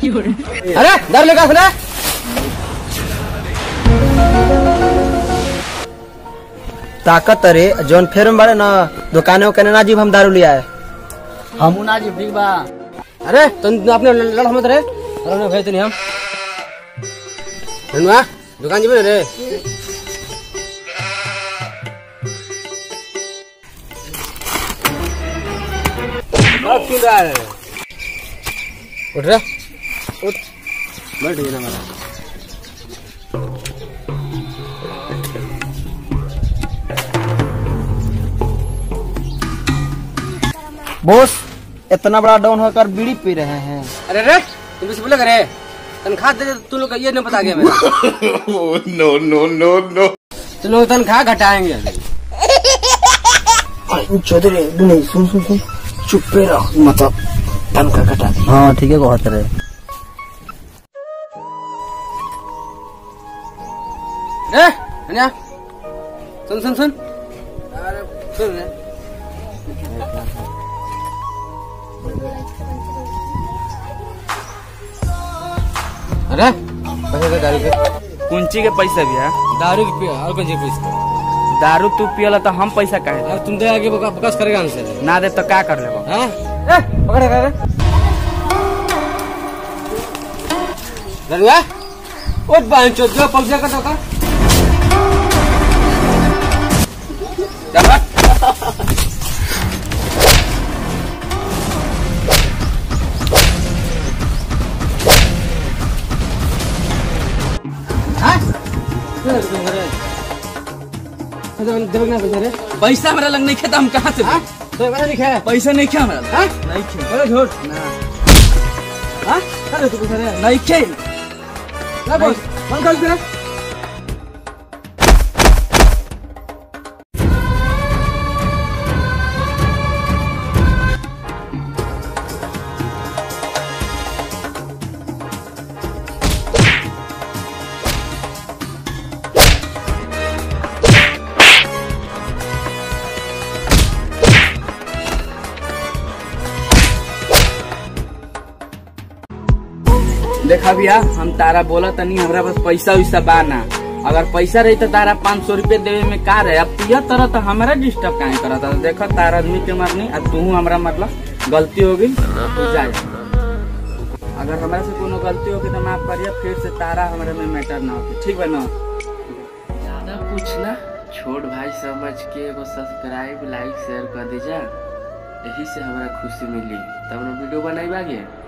अरे दारू लेकर अपने ताकत अरे जोन फेर में बड़े ना दुकाने उकाने ना जीव हम दारू लिया है हम ना जी ठीक बा। अरे तुम अपने लड़ मत रे अरे भाई तो नहीं हम रनुआ दुकान जीव रे अब क्यों रहा है उठ रे उठ बैठ गया ना मेरा बॉस इतना बड़ा डाउन होकर बीड़ी पी रहे हैं। अरे रे तुम किसी बोले करे तनख्वाह दे तू लोग ये नहीं बता गया मेरा नो नो नो नो तुम लोग तनख्वाह घटाएंगे चौधरी नहीं सुन सुन सुन चुप पे रहो मतलब तनख्वाह घटा दे। हाँ ठीक है बहुत रहे सुन सुन सुन अरे सुन रे अरे पैसे दारू के कुंची के पैसा भी है दारू के और कौन सी पैसा दारू तू पियला तो हम पैसा काहे और तुम दे आगे बकस करेगा हमसे ना दे तो क्या कर लेबो हां ए पकड़ रे रनुआ उठ बांचो जो पैसा का तो का पैसा मेरा लग नहीं खेता हम कहाँ से पैसा नहीं क्या मेरा नहीं खे झूठ अरे तू नहीं खे देखा भैया हम तारा बोला तनी हमरा पास पैसा वैसा बाना अगर पैसा रही तो तारा 500 रुपये देवे में का रहे अब यह तरह तो हमारा डिस्टर्ब काहे करा था देखो तारा आदमी के मरनी अब तू हमारा मतलब गलती हो गई तो जाए अगर हमारे से कोनो गलती होगी तो माफ करिए फिर से तारा हमारे में मैटर ना होगी ठीक है ना ज्यादा कुछ ना छोट भाई समझ के एगो सब्सक्राइब लाइक शेयर कर दीजिए यही से हमारा खुशी मिली तब वीडियो बनाई आगे।